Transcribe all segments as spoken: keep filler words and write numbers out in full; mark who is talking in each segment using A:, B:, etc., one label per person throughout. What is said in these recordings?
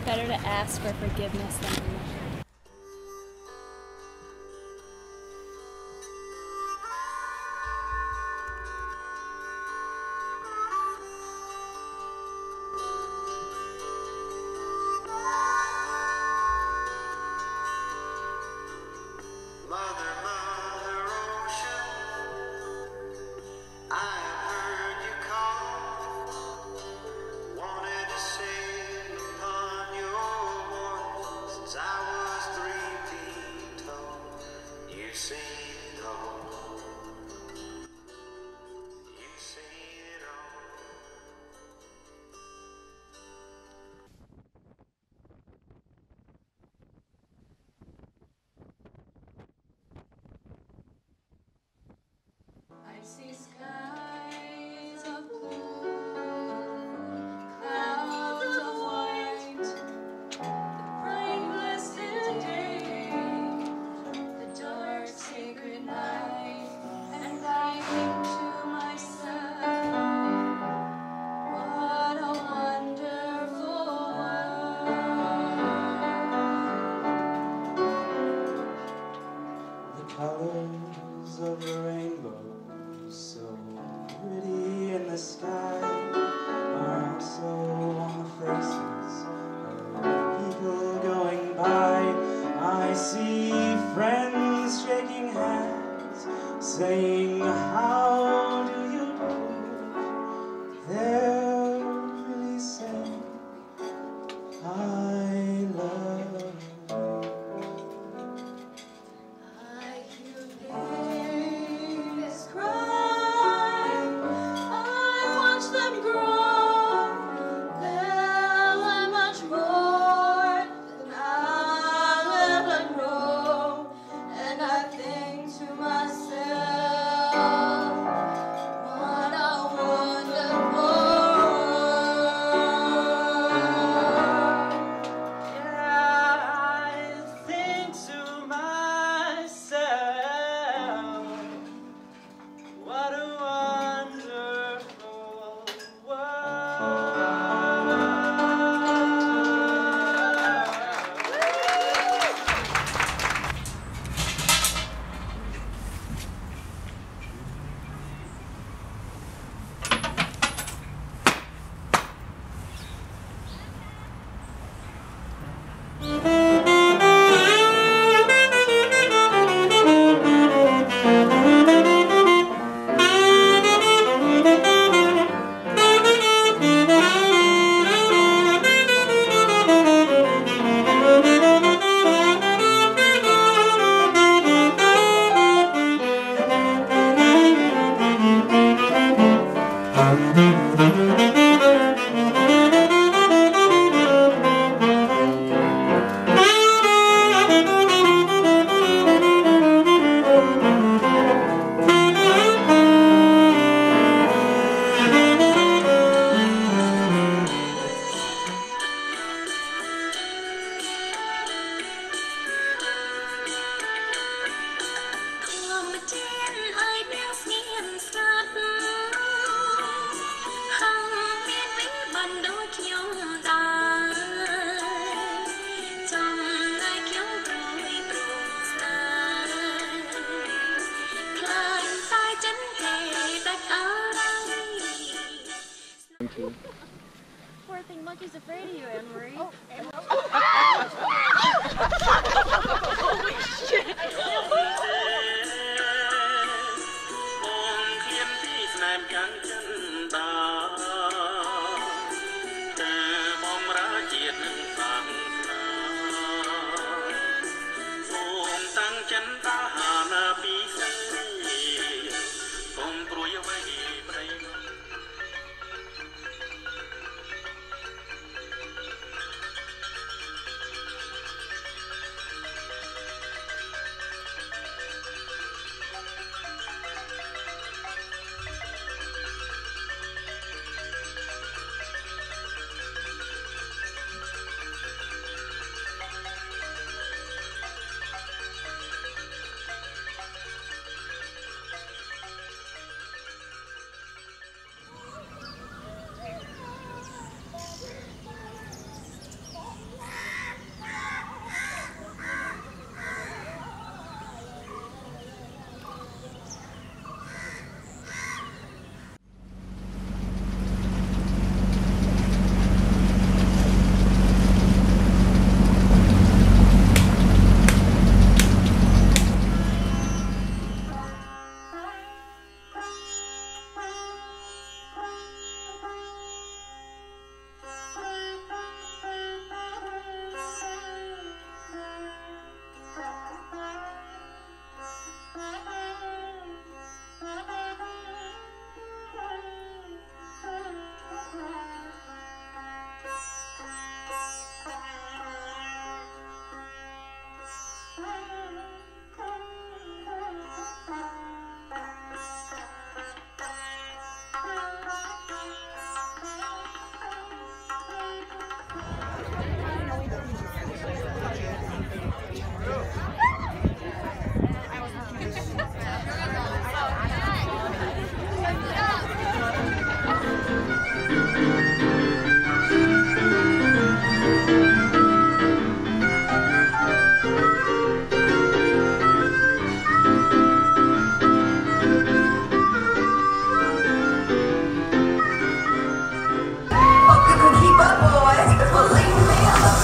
A: better to ask for forgiveness than to measure.
B: I see skies of blue, clouds of white, the bright blessed day, the dark sacred night, and I think to myself, what a wonderful world.
C: The colors of the rainbow, so pretty in the sky, are also on the faces of people going by. I see friends shaking hands, saying, how do you do? They're really saying, I love you.
B: I hear babies cry.
A: Poor thing, Monkey's afraid of you, Anne-Marie. Oh,
B: Holy shit!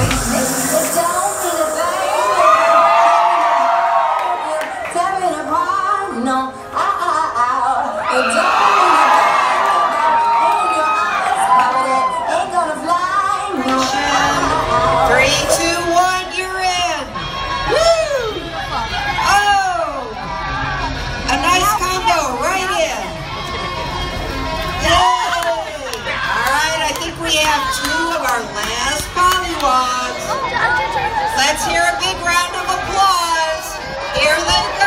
D: Let's hear a big round of applause. Here they go.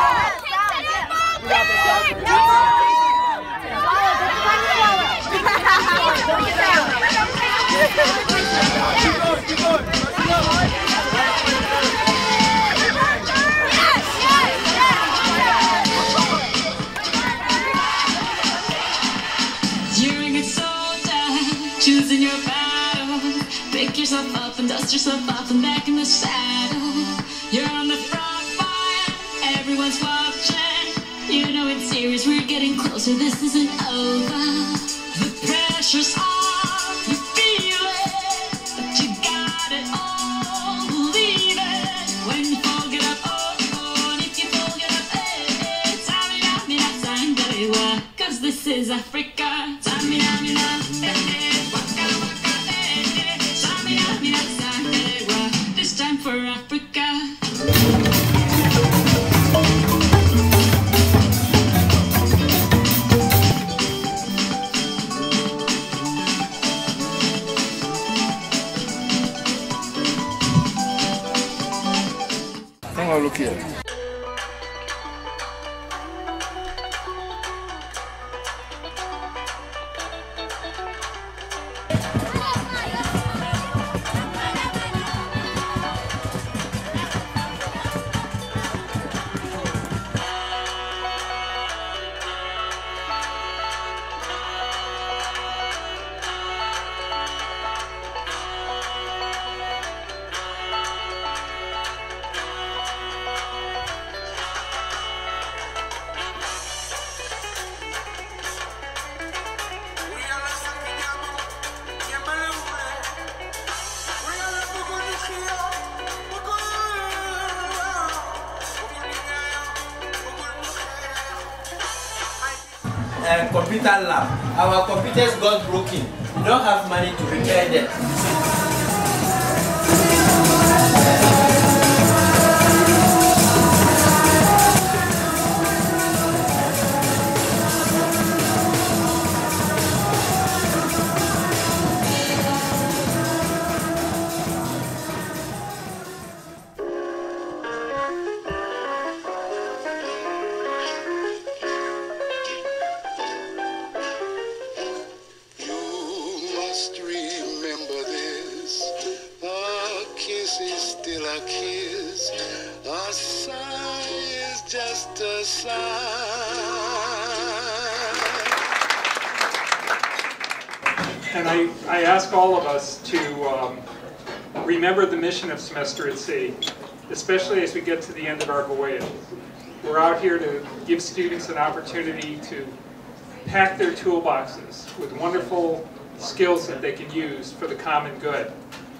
E: You're a good soldier, choosing your battle. Pick yourself up and dust yourself off and back in the saddle. You're on the front line, everyone's watching. You know it's serious, we're getting closer, this isn't over. The pressure's off, you feel it, but you got it all, believe it. When you fall, get up, oh, oh, and if you fall, get up, eh, eh. Tamina, mina, sangalewa, cause this is Africa. Tamina, mina, eh, eh, waka, waka, eh, eh. Tamina, mina, sangalewa, this time for Africa.
F: Vamos a bloquear.
G: Uh, computer lab. Our computers got broken. We don't have money to repair them.
H: Still a kiss, a sigh is just a sigh.
I: And I, I ask all of us to um, remember the mission of Semester at Sea, especially as we get to the end of our voyage. We're out here to give students an opportunity to pack their toolboxes with wonderful skills that they can use for the common good.